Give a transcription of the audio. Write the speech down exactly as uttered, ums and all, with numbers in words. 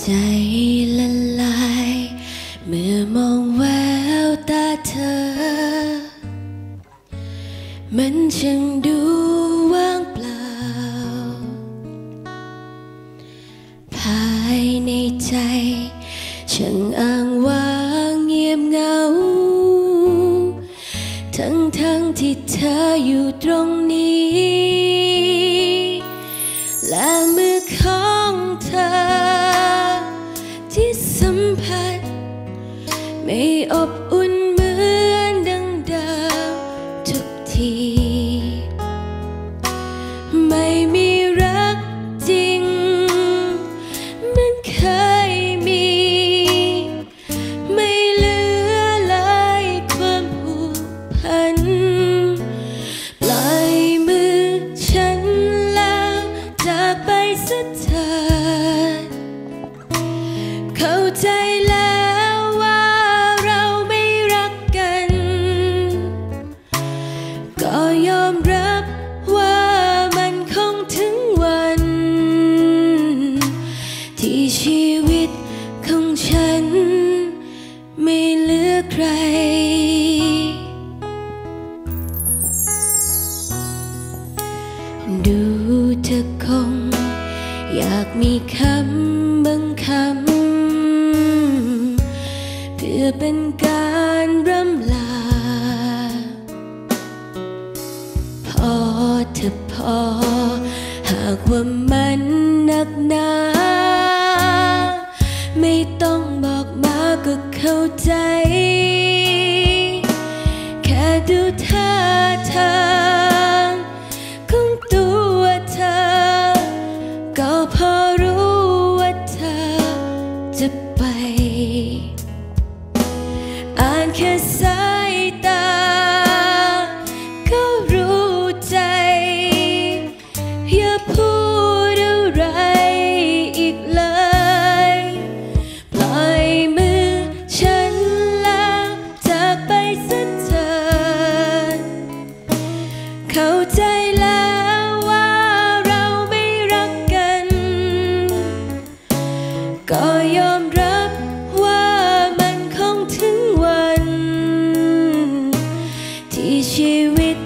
ใจละลายเมื่อมองแววตาเธอมันช่างดูว่างเปล่าภายในใจช่างอ้างว้างเงียบเหงาทั้งทั้งที่เธออยู่ตรงนี้และมือของเธอที่สัมผัสไม่อบอุ่นเหมือนดังเดิมทุกทีไม่มีรักจริงเหมือนเคยมีไม่เหลือเลยความผูกพันปล่อยมือฉันแล้วจากไปซะเถิดเข้าใจแล้วว่าเราไม่รักกันก็ยอมรับว่ามันคงถึงวันที่ชีวิตของฉันไม่เหลือใครดูเธอคงอยากมีคำบางคำเพื่อเป็นการร่ำลาพอเธอพอหากว่ามันหนักหนาไม่ต้องบอกมาก็เข้าใจแค่ดูท่าทางของตัวเธอก็พอรู้ว่าเธอจะไปอ่านแค่สายตาก็รู้ใจอย่าพูดอะไรอีกเลยปล่อยมือฉันแล้วจากไปซะเถิดเข้าใจแล้วว่าเราไม่รักกันก็ยอมรับว่ามันคงถึงวันที่ชีวิต